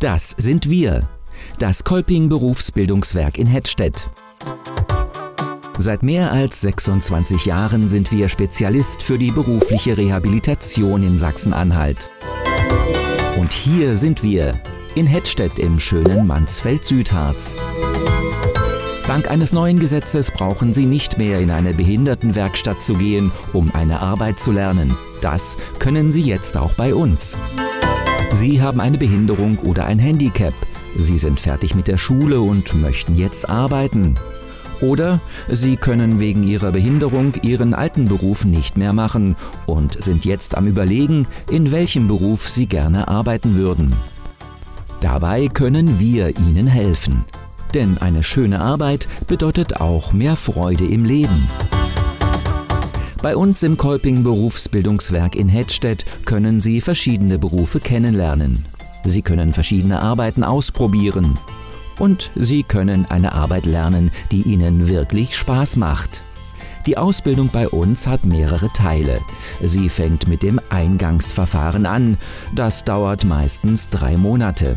Das sind wir, das Kolping Berufsbildungswerk in Hettstedt. Seit mehr als 26 Jahren sind wir Spezialist für die berufliche Rehabilitation in Sachsen-Anhalt. Und hier sind wir, in Hettstedt im schönen Mansfeld-Südharz. Dank eines neuen Gesetzes brauchen Sie nicht mehr in eine Behindertenwerkstatt zu gehen, um eine Arbeit zu lernen. Das können Sie jetzt auch bei uns. Sie haben eine Behinderung oder ein Handicap. Sie sind fertig mit der Schule und möchten jetzt arbeiten. Oder Sie können wegen Ihrer Behinderung Ihren alten Beruf nicht mehr machen und sind jetzt am Überlegen, in welchem Beruf Sie gerne arbeiten würden. Dabei können wir Ihnen helfen. Denn eine schöne Arbeit bedeutet auch mehr Freude im Leben. Bei uns im Kolping Berufsbildungswerk in Hettstedt können Sie verschiedene Berufe kennenlernen. Sie können verschiedene Arbeiten ausprobieren. Und Sie können eine Arbeit lernen, die Ihnen wirklich Spaß macht. Die Ausbildung bei uns hat mehrere Teile. Sie fängt mit dem Eingangsverfahren an. Das dauert meistens 3 Monate.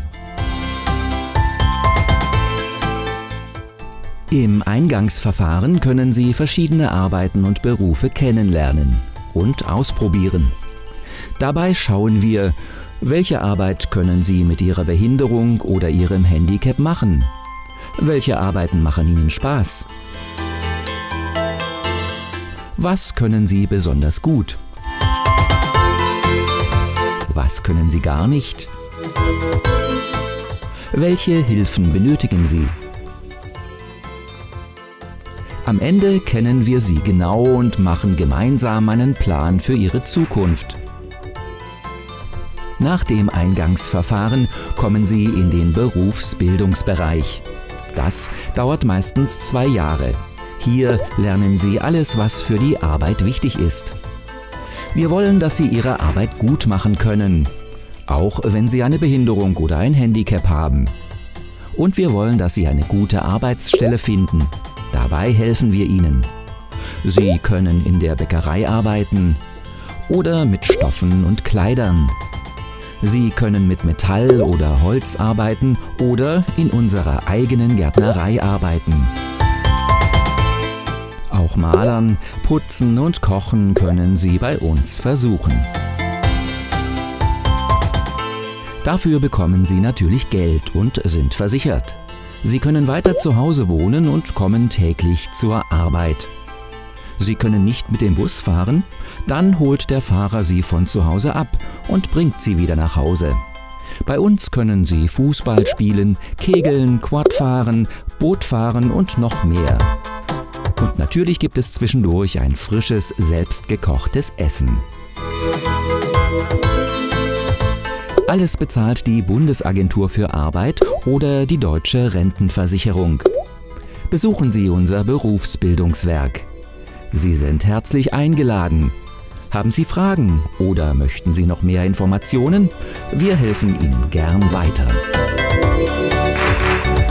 Im Eingangsverfahren können Sie verschiedene Arbeiten und Berufe kennenlernen und ausprobieren. Dabei schauen wir, welche Arbeit können Sie mit Ihrer Behinderung oder Ihrem Handicap machen? Welche Arbeiten machen Ihnen Spaß? Was können Sie besonders gut? Was können Sie gar nicht? Welche Hilfen benötigen Sie? Am Ende kennen wir Sie genau und machen gemeinsam einen Plan für Ihre Zukunft. Nach dem Eingangsverfahren kommen Sie in den Berufsbildungsbereich. Das dauert meistens 2 Jahre. Hier lernen Sie alles, was für die Arbeit wichtig ist. Wir wollen, dass Sie Ihre Arbeit gut machen können, auch wenn Sie eine Behinderung oder ein Handicap haben. Und wir wollen, dass Sie eine gute Arbeitsstelle finden. Dabei helfen wir Ihnen. Sie können in der Bäckerei arbeiten oder mit Stoffen und Kleidern. Sie können mit Metall oder Holz arbeiten oder in unserer eigenen Gärtnerei arbeiten. Auch malern, putzen und kochen können Sie bei uns versuchen. Dafür bekommen Sie natürlich Geld und sind versichert. Sie können weiter zu Hause wohnen und kommen täglich zur Arbeit. Sie können nicht mit dem Bus fahren? Dann holt der Fahrer Sie von zu Hause ab und bringt Sie wieder nach Hause. Bei uns können Sie Fußball spielen, Kegeln, Quad fahren, Boot fahren und noch mehr. Und natürlich gibt es zwischendurch ein frisches, selbstgekochtes Essen. Alles bezahlt die Bundesagentur für Arbeit oder die Deutsche Rentenversicherung. Besuchen Sie unser Berufsbildungswerk. Sie sind herzlich eingeladen. Haben Sie Fragen oder möchten Sie noch mehr Informationen? Wir helfen Ihnen gern weiter.